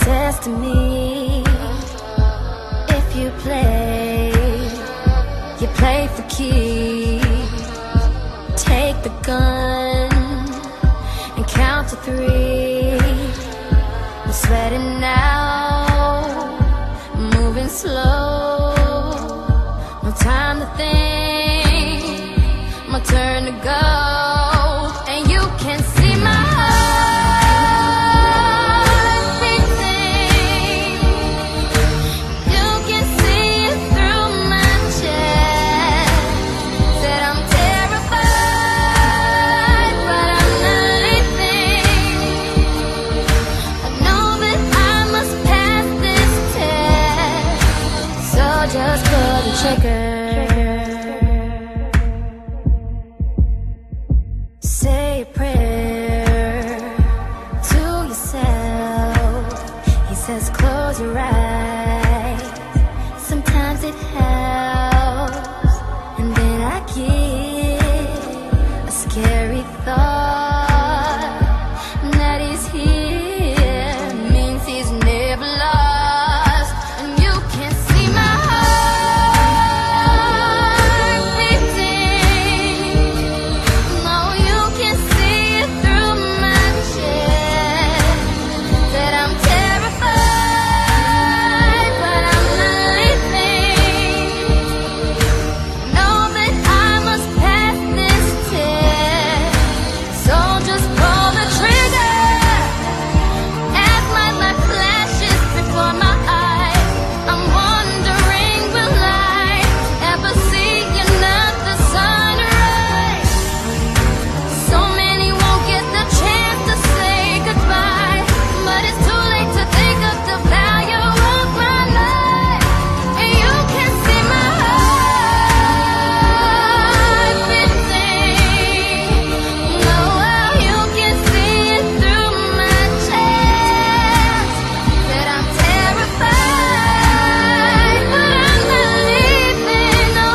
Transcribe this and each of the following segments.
says to me, if you play for keeps. Take the gun and count to 3. I'm sweating now, moving slow. No time to think, my turn to go. And you can see my heart beating. You can see it through my chest. Said I'm terrified, but I'm not leaving. I know that I must pass this test, so just pull the trigger. Say a prayer to yourself. He says close your eyes, sometimes it helps. And then I get a scary thought that he's here, means he's never lost. And you can see my heart beating. No, you can see it through my chest. That I'm terrified, but I'm not leaving. Know that I must pass this test, so just pull the trigger. As my life flashes before my eyes, I'm wondering, will I ever see another sunrise? So many won't get the chance to say goodbye, but it's too late to think of the value of my life. And you can see my heart beating. No, you can see it through my chest. That I'm terrified, but I'm not leaving. No,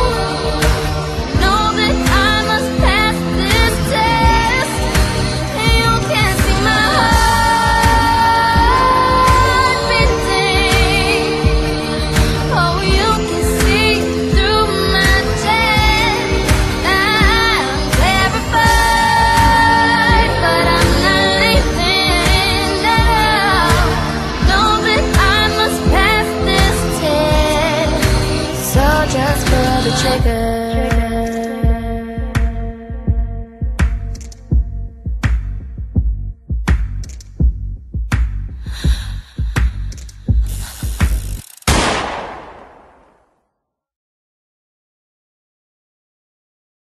know that I must pass this test. And you can see my heart beating. Oh, you can see through my chest. I'm terrified, but I'm not leaving. Know that I must pass this test, so just pull the trigger.